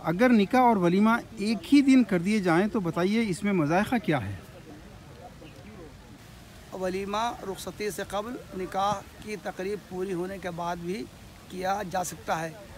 अगर निकाह और वलीमा एक ही दिन कर दिए जाएँ तो बताइए इसमें मज़ायक़ा क्या है? वलीमा रुख़सती से क़ब्ल निकाह की तक़रीब पूरी होने के बाद भी किया जा सकता है।